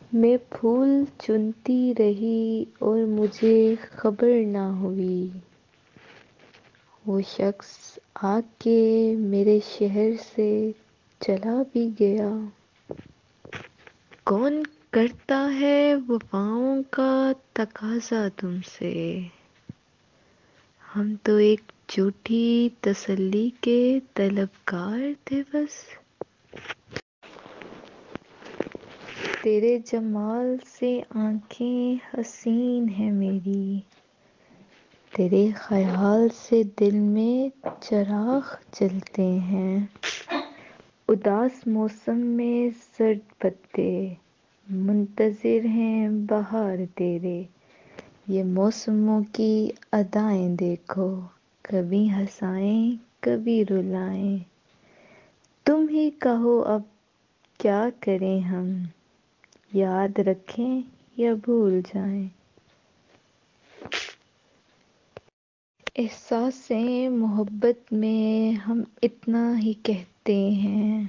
میں پھول چنتی رہی اور مجھے خبر نہ ہوئی، وہ شخص آ کے میرے شہر سے چلا بھی گیا۔ کون کرتا ہے وفاؤں کا تقاضا تم سے، ہم تو ایک جھوٹی تسلی کے طلبگار تھے بس۔ تیرے جمال سے آنکھیں حسین ہیں میری، تیرے خیال سے دل میں چراغ جلتے ہیں۔ اداس موسم میں زرد پتے منتظر ہیں بہار تیرے، یہ موسموں کی ادائیں دیکھو، کبھی ہنسائیں کبھی رلائیں۔ تم ہی کہو اب کیا کریں ہم، یاد رکھیں یا بھول جائیں۔ احساسِ محبت میں ہم اتنا ہی کہتے ہیں،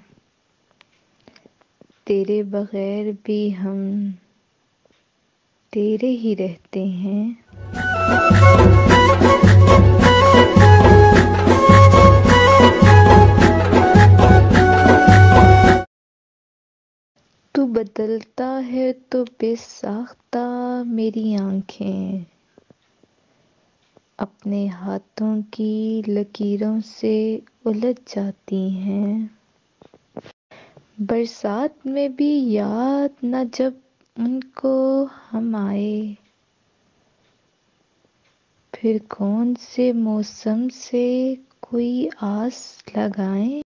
تیرے بغیر بھی ہم تیرے ہی رہتے ہیں۔ تو بدلتا ہے تو بے ساختہ میری آنکھیں اپنے ہاتھوں کی لکیروں سے الجھ جاتی ہیں۔ برسات میں بھی یاد نہ جب ان کو ہم آئے، پھر کون سے موسم سے کوئی آس لگائیں۔